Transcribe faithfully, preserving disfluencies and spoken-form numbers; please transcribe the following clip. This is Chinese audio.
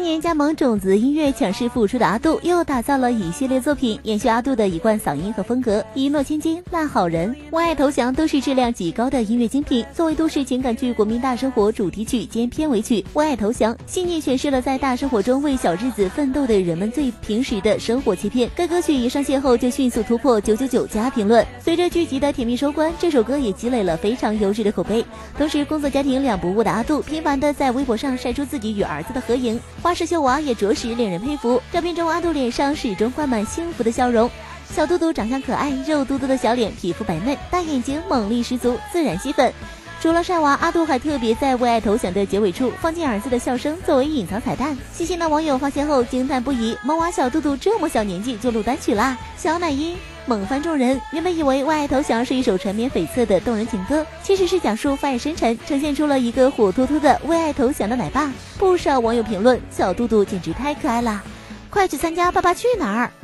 年加盟种子音乐强势复出的阿杜，又打造了一系列作品，延续阿杜的一贯嗓音和风格。一诺千金、烂好人、为爱投降都是质量极高的音乐精品。作为都市情感剧《国民大生活》主题曲兼片尾曲，《为爱投降》细腻诠释了在大生活中为小日子奋斗的人们最平时的生活切片。该歌曲一上线后就迅速突破九九九加评论，随着剧集的甜蜜收官，这首歌也积累了非常优质的口碑。同时，工作家庭两不误的阿杜，频繁的在微博上晒出自己与儿子的合影，花式秀娃也着实令人佩服。照片中阿杜脸上始终挂满幸福的笑容，小嘟嘟长相可爱，肉嘟嘟的小脸，皮肤白嫩，大眼睛，猛力十足，自然吸粉。除了晒娃，阿杜还特别在为爱投降的结尾处放进儿子的笑声作为隐藏彩蛋。细心的网友发现后惊叹不已，萌娃小嘟嘟这么小年纪就录单曲啦，小奶音猛翻众人。原本以为为爱投降是一首缠绵悱恻的动人情歌，其实是讲述发爱深沉，呈现出了一个活脱脱的为爱投降的奶爸。不少网友评论，小嘟嘟简直太可爱啦，快去参加爸爸去哪儿。